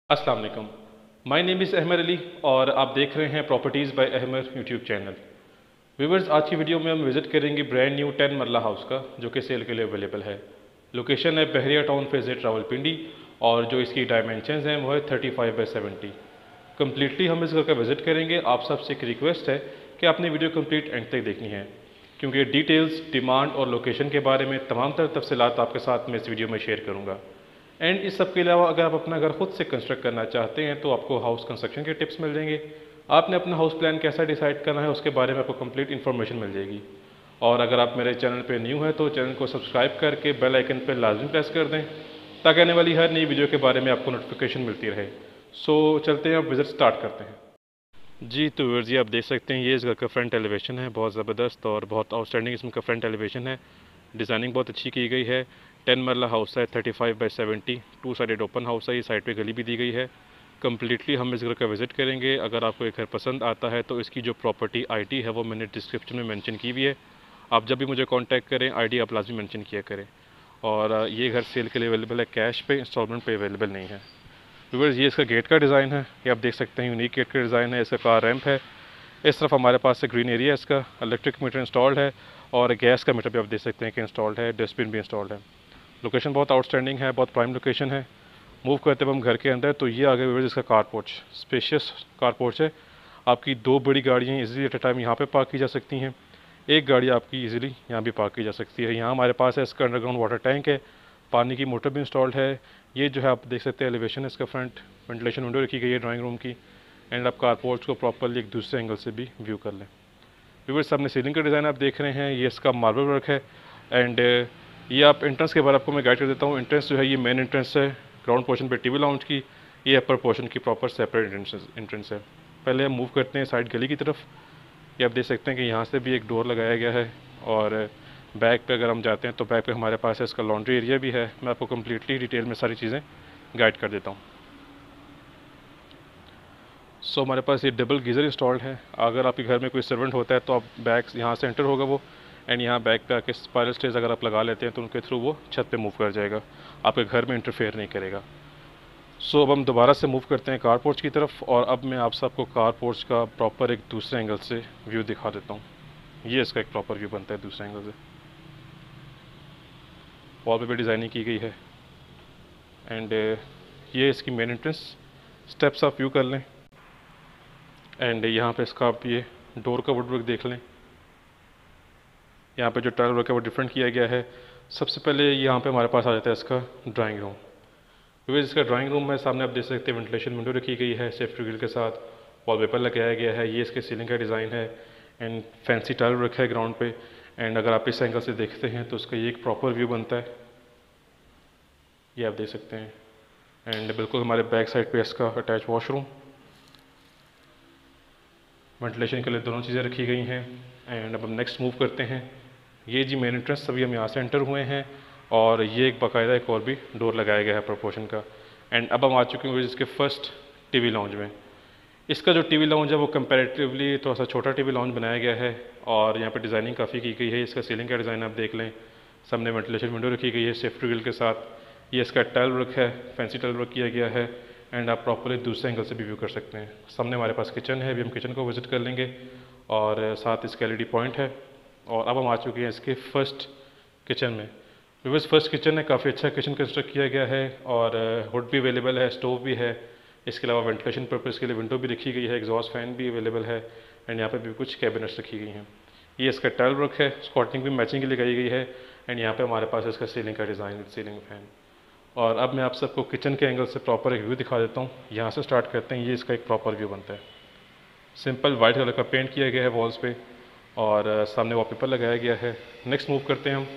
अस्सलाम वालेकुम। My name is Ahmed Ali और आप देख रहे हैं properties by Ahmed YouTube channel. Viewers, आज की वीडियो में हम विज़िट करेंगे ब्रांड न्यू 10 मरला हाउस का, जो कि सेल के लिए अवेलेबल है। लोकेशन है बहरिया टाउन फेज़ रावलपिंडी और जो इसकी डायमेंशंस हैं वो है 35/70। कम्प्लीटली हम इस घर का विज़िट करेंगे। आप सबसे एक रिक्वेस्ट है कि आपने वीडियो कम्प्लीट एंड तक देखनी है, क्योंकि डिटेल्स, डिमांड और लोकेशन के बारे में तमाम तर तफसीलात आपके साथ मैं इस वीडियो में शेयर करूँगा। एंड इस सब के अलावा अगर आप अपना घर खुद से कंस्ट्रक्ट करना चाहते हैं तो आपको हाउस कंस्ट्रक्शन के टिप्स मिल जाएंगे। आपने अपना हाउस प्लान कैसा डिसाइड करना है उसके बारे में आपको कंप्लीट इन्फॉर्मेशन मिल जाएगी। और अगर आप मेरे चैनल पे न्यू हैं तो चैनल को सब्सक्राइब करके बेल आइकन पर लाजमी प्रेस कर दें, ताकि आने वाली हर नई वीडियो के बारे में आपको नोटिफिकेशन मिलती रहे। सो चलते हैं, अब विज़िट स्टार्ट करते हैं। जी तो व्यूअर्स, जी आप देख सकते हैं ये इस घर का फ्रंट एलिवेशन है। बहुत ज़बरदस्त और बहुत आउटस्टैंडिंग इसमें का फ्रंट एलिवेशन है। डिज़ाइनिंग बहुत अच्छी की गई है। 10 मरला हाउस है, 35/70, 2 साइडेड ओपन हाउस है। ये साइड पे गली भी दी गई है। कम्प्लीटली हम इस घर का विज़िट करेंगे। अगर आपको एक घर पसंद आता है तो इसकी जो प्रॉपर्टी आईडी है वो मैंने डिस्क्रिप्शन में मेंशन की हुई है। आप जब भी मुझे कांटेक्ट करें आईडी आप लाजमी मेंशन किया करें। और ये घर सेल के लिए अवेलेबल है, कैश पे, इंस्टॉलमेंट पे अवेलेबल नहीं है। व्यूअर्स, ये इसका गेट का डिज़ाइन है, ये आप देख सकते हैं यूनिक गेट का डिज़ाइन है। इसका कार रैंप है। इस तरफ हमारे पास से ग्रीन एरिया है, इसका इलेक्ट्रिक मीटर इंस्टॉल्ड है और गैस का मीटर भी आप देख सकते हैं कि इंस्टॉल्ड है। डस्टबिन भी इंस्टॉल्ड है। लोकेशन बहुत आउटस्टैंडिंग है, बहुत प्राइम लोकेशन है। मूव करते हुए हम घर के अंदर तो ये आगे व्यूअर्स इसका car porch, spacious car porch है। आपकी 2 बड़ी गाड़ियाँ इजीली एट अ टाइम यहाँ पे पार्क की जा सकती हैं। एक गाड़ी आपकी इजीली यहाँ भी पार्क की जा सकती है। यहाँ हमारे पास है इसका अंडरग्राउंड वाटर टैंक है, पानी की मोटर भी इंस्टॉल्ड है। ये जो है आप देख सकते हैं एलिवेशन है इसका, फ्रंट वेंटिलेशन विंडो रखी गई है ड्राइंग रूम की। एंड आप कार पोर्च को प्रॉपरली एक दूसरे एंगल से भी व्यू कर लें। व्यूअर्स, सामने सीलिंग का डिज़ाइन आप देख रहे हैं, ये इसका मार्बल वर्क है। एंड ये आप एंट्रेंस के बारे आपको मैं गाइड कर देता हूँ। एंट्रेंस जो है ये मेन एंट्रेंस है, ग्राउंड पोर्शन पे टीवी लाउंज की। ये अपर पोर्शन की प्रॉपर सेपरेट एंट्रेंस है। पहले हम मूव करते हैं साइड गली की तरफ। ये आप देख सकते हैं कि यहाँ से भी एक डोर लगाया गया है। और बैक पे अगर हम जाते हैं तो बैक पे हमारे पास है इसका लॉन्ड्री एरिया भी है। मैं आपको कम्प्लीटली डिटेल में सारी चीज़ें गाइड कर देता हूँ। सो हमारे पास ये डबल गीज़र इंस्टॉल्ड है। अगर आपके घर में कोई सर्वेंट होता है तो आप बैक यहाँ से एंटर होगा वो, एंड यहाँ बैक पे आके स्पाइरल स्टेज अगर आप लगा लेते हैं तो उनके थ्रू वो छत पे मूव कर जाएगा, आपके घर में इंटरफेयर नहीं करेगा। सो अब हम दोबारा से मूव करते हैं कार पोर्च की तरफ, और अब मैं आप सबको कार पोर्च का प्रॉपर एक दूसरे एंगल से व्यू दिखा देता हूँ। ये इसका एक प्रॉपर व्यू बनता है दूसरे एंगल से। वॉल पे भी डिज़ाइनिंग की गई है। एंड ये इसकी मेन एंट्रेंस, स्टेप्स आप व्यू कर लें। एंड यहाँ पे इसका आप ये डोर का वुडवर्क देख लें। यहाँ पे जो टाइल वर्क है वो डिफरेंट किया गया है। सबसे पहले यहाँ पे हमारे पास आ जाता है इसका ड्राइंग रूम। क्योंकि इसका ड्राइंग रूम में सामने आप देख सकते हैं वेंटिलेशन विंडो रखी गई है सेफ्टी ग्रिल के साथ। वॉलपेपर लगाया गया है। ये इसके सीलिंग का डिज़ाइन है। एंड फैंसी टाइल वर्क है ग्राउंड पे। एंड अगर आप इस एंगल से देखते हैं तो उसका ये एक प्रॉपर व्यू बनता है, ये आप देख सकते हैं। एंड बिल्कुल हमारे बैक साइड पे इसका अटैच वॉशरूम, वेंटिलेशन के लिए दोनों चीज़ें रखी गई हैं। एंड अब हम नेक्स्ट मूव करते हैं। ये जी मेन एंट्रेंस, सभी हम यहाँ से एंटर हुए हैं। और ये एक बाकायदा एक और भी डोर लगाया गया है प्रोपोर्शन का। एंड अब हम आ चुके हैं इसके फर्स्ट टीवी लाउंज में। इसका जो टीवी लाउंज है वो कंपैरेटिवली थोड़ा सा छोटा टीवी लाउंज बनाया गया है। और यहाँ पे डिज़ाइनिंग काफ़ी की गई है। इसका सीलिंग का डिज़ाइन आप देख लें, सामने वेंटिलेशन विंडो रखी गई है सेफ्टी ग्रिल के साथ। ये इसका टाइल वर्क है, फैंसी टाइल वर्क किया गया है। एंड आप प्रॉपरली दूसरे एंगल से भी व्यू कर सकते हैं। सामने हमारे पास किचन है, अभी हम किचन को विज़िट कर लेंगे। और साथ इसका एलईडी पॉइंट है। और अब हम आ चुके हैं इसके फर्स्ट किचन में। बिकॉज फर्स्ट किचन है, काफ़ी अच्छा किचन कंस्ट्रक्ट किया गया है। और हुड भी अवेलेबल है, स्टोव भी है। इसके अलावा वेंटिलेशन पर्पज़ के लिए विंडो भी रखी गई है, एग्जॉस्ट फैन भी अवेलेबल है। एंड यहाँ पे भी कुछ कैबिनेट्स रखी गई हैं। ये इसका टाइल वर्क है, स्कॉटिंग भी मैचिंग की लगाई गई है। एंड यहाँ पे हमारे पास इसका सीलिंग का डिज़ाइन, सीलिंग फैन। और अब मैं आप सबको किचन के एंगल से प्रॉपर एक व्यू दिखा देता हूँ। यहाँ से स्टार्ट करते हैं। ये इसका एक प्रॉपर व्यू बनता है। सिंपल वाइट कलर का पेंट किया गया है वॉल्स पे, और सामने वॉलपेपर लगाया गया है। नेक्स्ट मूव करते हैं हम।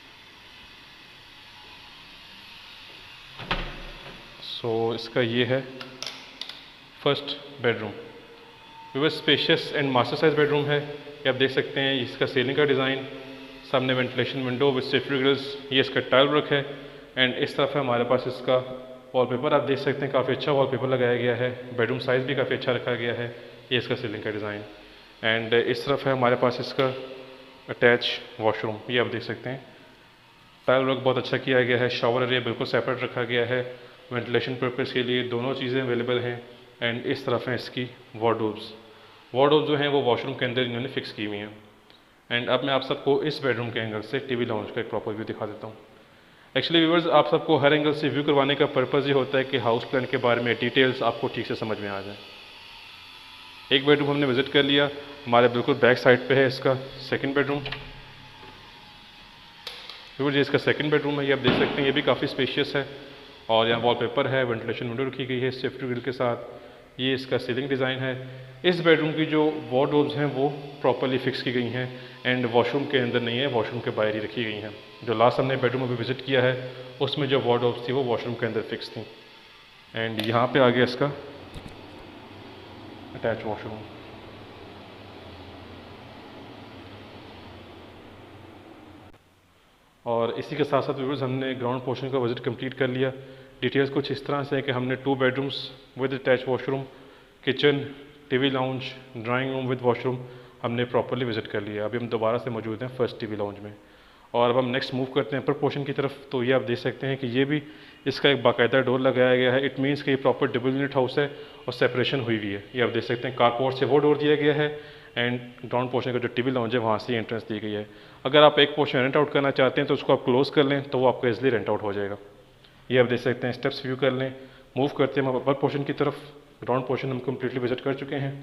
सो इसका ये है फर्स्ट बेडरूम। वो spacious and master size bedroom है। ये आप देख सकते हैं। इसका सीलिंग का डिज़ाइन, सामने ventilation window with safety grills. ये इसका टाइल वर्क है। एंड इस तरफ है हमारे पास इसका वॉलपेपर, आप देख सकते हैं काफ़ी अच्छा वॉलपेपर लगाया गया है। बेडरूम साइज़ भी काफ़ी अच्छा रखा गया है। ये इसका सीलिंग का डिज़ाइन। एंड इस तरफ है हमारे पास इसका अटैच वॉशरूम, ये आप देख सकते हैं। टाइल वर्क बहुत अच्छा किया गया है। शावर एरिया बिल्कुल सेपरेट रखा गया है। वेंटिलेशन पर्पज़ के लिए दोनों चीज़ें अवेलेबल हैं। एंड इस तरफ हैं इसकी वार्डरोब्स जो हैं वो वॉशरूम के अंदर इन्होंने फिक्स की हुई हैं। एंड अब मैं आप सबको इस बेडरूम के एंगल से टीवी लाउंज का एक प्रॉपर व्यू दिखा देता हूँ। एक्चुअली व्यूवर्स, आप सबको हर एंगल से व्यू करवाने का पर्पज़ ये होता है कि हाउस प्लान के बारे में डिटेल्स आपको ठीक से समझ में आ जाए। एक बेडरूम हमने विज़िट कर लिया, हमारे बिल्कुल बैक साइड पे है इसका सेकंड बेडरूम। व्यूवर्स, ये इसका सेकंड बेडरूम है, ये आप देख सकते हैं, ये भी काफ़ी स्पेशियस है और यहाँ वॉलपेपर है, वेंटिलेशन विंडो रखी गई है सेफ्टी ग्रिल के साथ। ये इसका सीलिंग डिज़ाइन है। इस बेडरूम की जो वार्डरोब्स हैं वो प्रॉपरली फिक्स की गई हैं एंड वॉशरूम के अंदर नहीं है, वॉशरूम के बाहर ही रखी गई हैं। जो लास्ट हमने बेडरूम अभी विज़िट किया है उसमें जो वार्डरोब्स थी वो वॉशरूम के अंदर फिक्स थी। एंड यहाँ पे आ गया इसका अटैच वॉशरूम। और इसी के साथ साथ व्यूअर्स, हमने ग्राउंड पोर्शन का विज़िट कंप्लीट कर लिया। डिटेल्स कुछ इस तरह से है कि हमने 2 bedrooms with attach washroom, kitchen, TV lounge, drawing room with washroom हमने प्रॉपरली विज़िट कर लिया। अभी हम दोबारा से मौजूद हैं फर्स्ट टीवी लाउंज में। और अब हम नेक्स्ट मूव करते हैं अपर पोर्शन की तरफ। तो ये आप देख सकते हैं कि ये भी इसका एक बाकायदा डोर लगाया गया है। इट मीन्स कि ये प्रॉपर डबल यूनिट हाउस है और सेपरेशन हुई हुई है। ये आप देख सकते हैं कारपोर्ट से वो डोर दिया गया है एंड ग्राउंड पोर्शन का जो टीवी लाउंज है वहाँ से एंट्रेंस दी गई है। अगर आप एक पोर्शन रेंट आउट करना चाहते हैं तो उसको आप क्लोज कर लें तो वो आपका इजली रेंट आउट हो जाएगा। ये आप देख सकते हैं, स्टेप्स व्यू कर लें। मूव करते हैं हम अपर पोर्शन की तरफ। ग्राउंड पोर्शन हम कम्प्लीटली विजिट कर चुके हैं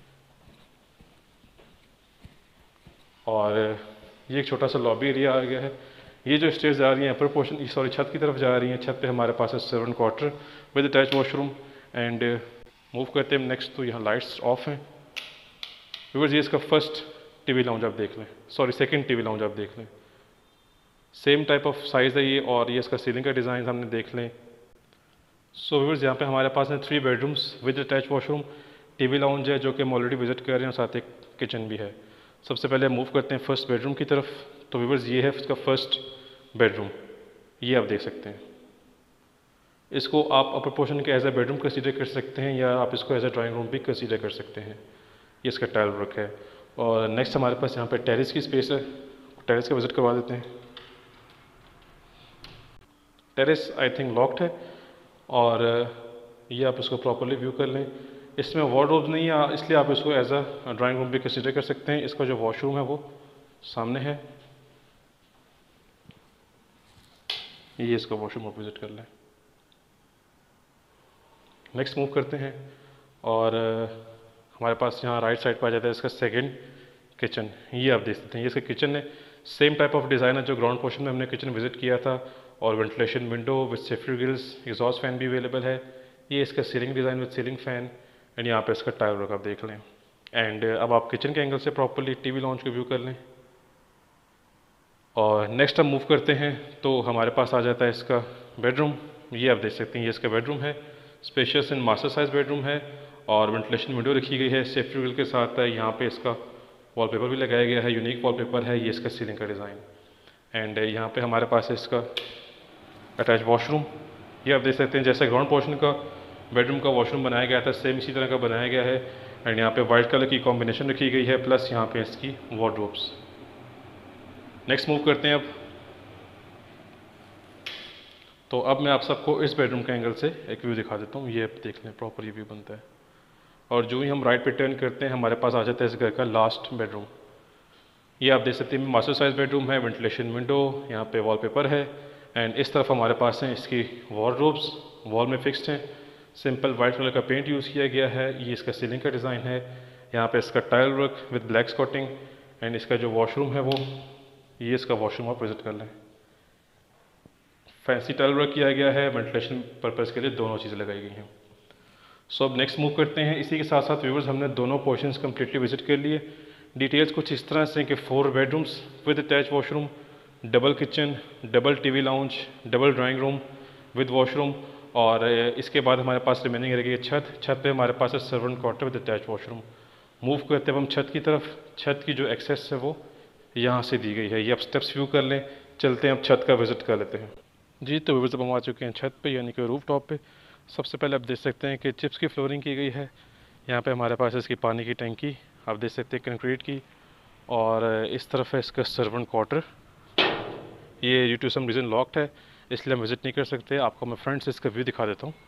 और ये एक छोटा सा लॉबी एरिया आ गया है। ये जो स्टेज जा रही हैं अपर पोर्शन, सॉरी छत की तरफ जा रही हैं। छत पे हमारे पास है servant quarter with attach washroom. And move करते हैं नेक्स्ट, तो यहाँ लाइट्स ऑफ हैं। व्यूअर्स, ये इसका फर्स्ट टीवी लाउंज आप देख लें, सॉरी सेकंड टीवी लाउंज आप देख लें। सेम टाइप ऑफ साइज़ है ये और ये इसका सीलिंग का डिज़ाइन हमने देख लें। सो व्यूअर्स, यहाँ पे हमारे पास है 3 bedrooms with attach washroom, TV lounge है जो कि हम ऑलरेडी विजिट कर रहे हैं और साथ एक किचन भी है। सबसे पहले मूव करते हैं फर्स्ट बेडरूम की तरफ। तो व्यूअर्स, ये है इसका फर्स्ट बेडरूम, ये आप देख सकते हैं। इसको आप अपर पोर्शन के एज ए बेडरूम कंसीडर कर सकते हैं या आप इसको एज ए ड्राइंग रूम भी कंसीडर कर सकते हैं। ये इसका टाइल वर्क है। और नेक्स्ट हमारे पास यहाँ पे टेरेस की स्पेस है, टेरेस का विजिट करवा देते हैं। टेरेस आई थिंक लॉक्ड है और ये आप इसको प्रॉपरली व्यू कर लें। इसमें वार्डरोब्स नहीं है इसलिए आप इसको एज अ ड्राइंग रूम भी कंसीडर कर सकते हैं। इसका जो वॉशरूम है वो सामने है, ये इसका वॉशरूम आप विजिट कर लें। नेक्स्ट मूव करते हैं और हमारे पास यहाँ राइट साइड पर आ जाता है इसका सेकंड किचन। ये आप देख सकते हैं, ये इसका किचन है। सेम टाइप ऑफ डिज़ाइन है जो ग्राउंड पोर्शन में हमने किचन विजिट किया था और ventilation window with safety grills, exhaust fan भी अवेलेबल है। ये इसका ceiling design with ceiling fan and यहाँ पे इसका टाइल वर्क आप देख लें। एंड अब आप किचन के एंगल से प्रॉपरली टीवी लाउंज को व्यू कर लें। और नेक्स्ट हम मूव करते हैं तो हमारे पास आ जाता है इसका बेडरूम। ये आप देख सकते हैं, ये इसका बेडरूम है। Spacious and master size bedroom है और वेंटिलेशन विंडो रखी गई है सेफ्टी ग्रिल के साथ है। यहाँ पे इसका वॉलपेपर भी लगाया गया है, यूनिक वॉलपेपर है। ये इसका सीलिंग का डिज़ाइन एंड यहाँ पे हमारे पास है इसका अटैच वॉशरूम। ये आप देख सकते हैं जैसे ग्राउंड पोर्शन का बेडरूम का वॉशरूम बनाया गया था सेम इसी तरह का बनाया गया है। एंड यहाँ पे वाइट कलर की कॉम्बिनेशन रखी गई है प्लस यहाँ पे इसकी वार्डरोब्स। नेक्स्ट मूव करते हैं अब। तो अब मैं आप सबको इस बेडरूम के एंगल से एक व्यू दिखा देता हूँ। ये आप देख लें, प्रॉपर व्यू बनता है। और जो ही हम राइट पे टर्न करते हैं हमारे पास आ जाता है इस घर का लास्ट बेडरूम। ये आप देख सकते हैं मास्टर साइज बेडरूम है, वेंटिलेशन विंडो, यहाँ पे वॉलपेपर है। एंड इस तरफ हमारे पास हैं इसकी वार्डरोब्स, वॉल में फिक्स्ड हैं। सिंपल वाइट कलर का पेंट यूज़ किया गया है। ये इसका सीलिंग का डिज़ाइन है। यहाँ पे इसका tile work with black skirting and इसका जो वॉशरूम है वो, ये इसका वॉशरूम आप विजिट कर लें। फैंसी टाइल वर्क किया गया है, वेंटिलेशन पर्पज़ के लिए दोनों चीज़ें लगाई गई हैं। सो अब नेक्स्ट मूव करते हैं। इसी के साथ साथ व्यूवर्स, हमने दोनों पोर्शंस कम्प्लीटली विजिट कर लिए। डिटेल्स कुछ इस तरह से कि 4 bedrooms with attach washroom, double kitchen, double TV lounge, double drawing room with washroom और इसके बाद हमारे पास रिमेनिंग रह गई है छत। छत पे हमारे पास है servant quarter with attach washroom. Move करते हैं हम छत की तरफ। छत की जो एक्सेस है वो यहाँ से दी गई है। ये आप स्टेप्स व्यू कर लें। चलते हैं अब छत का विजिट कर लेते हैं। जी, तो व्यूवर्स अब हम आ चुके हैं छत पे, यानी कि रूफ टॉप पे। सबसे पहले आप देख सकते हैं कि चिप्स की फ्लोरिंग की गई है। यहाँ पे हमारे पास इसकी पानी की टंकी आप देख सकते हैं कंक्रीट की। और इस तरफ है इसका सर्वेंट क्वार्टर। ये due to some reason locked है इसलिए हम विज़िट नहीं कर सकते। आपको मैं फ्रंट से इसका व्यू दिखा देता हूँ।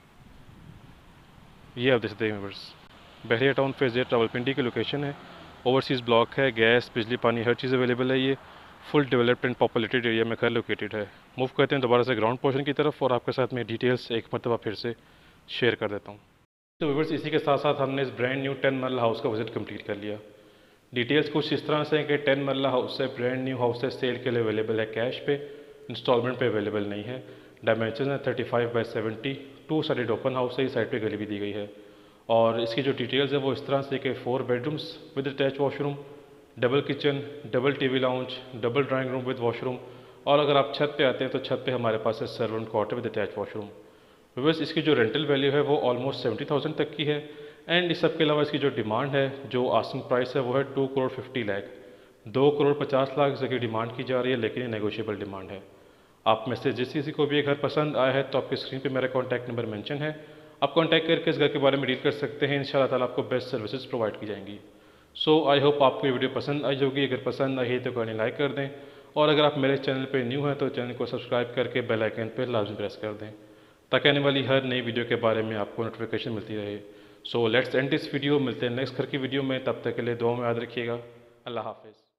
ये आप देख सकते हैं viewers, Bahria Town phase A Rawalpindi की लोकेशन है। ओवरसीज़ ब्लॉक है, गैस, बिजली, पानी, हर चीज़ अवेलेबल है। ये full developed and populated area में घर लोकेटेड है। मूव करते हैं दोबारा से ग्राउंड पोर्शन की तरफ और आपके साथ में डिटेल्स एक मरतबा फिर से शेयर कर देता हूँ। तो व्यूअर्स, इसी के साथ साथ हमने इस ब्रांड न्यू 10 मरला हाउस का विज़िट कंप्लीट कर लिया। डिटेल्स कुछ इस तरह से हैं कि 10 मरला हाउस है, ब्रांड न्यू हाउस है, सेल के लिए अवेलेबल है, कैश पे, इंस्टॉलमेंट पे अवेलेबल नहीं है। डायमेंशन है 35x70, 2 साइडेड ओपन हाउस है, इस साइड पे गली भी दी गई है। और इसकी जो डिटेल्स है वो इस तरह से कि 4 bedrooms with attach washroom, double kitchen, double TV lounge, double drawing room with washroom, और अगर आप छत पे आते हैं तो छत पे हमारे पास है servant quarter with attach washroom. बस इसकी जो रेंटल वैल्यू है वो ऑलमोस्ट 70,000 तक की है। एंड इस सब के अलावा इसकी जो डिमांड है, जो आस्किंग प्राइस है वो है 2 करोड़ 50 लाख, 2 करोड़ 50 लाख जगह डिमांड की जा रही है, लेकिन ये नेगोशिएबल डिमांड है। आप में से जिस किसी को भी ये घर पसंद आया है तो आपकी स्क्रीन पे मेरा कॉन्टैक्ट नंबर मेंशन है, आप कॉन्टैक्ट करके इस घर के बारे में डील कर सकते हैं। इंशाल्लाह ताला आपको बेस्ट सर्विसेज प्रोवाइड की जाएंगी। सो आई होप आपको ये वीडियो पसंद आई होगी। अगर पसंद आई है तो गाने लाइक कर दें, और अगर आप मेरे चैनल पे न्यू हैं तो चैनल को सब्सक्राइब करके बेल आइकन पर लाजमी प्रेस कर दें, ताकि आने वाली हर नई वीडियो के बारे में आपको नोटिफिकेशन मिलती रहे। So let's end this video, मिलते हैं नेक्स्ट घर की वीडियो में। तब तक के लिए दुआ में याद रखिएगा। अल्लाह हाफिज़।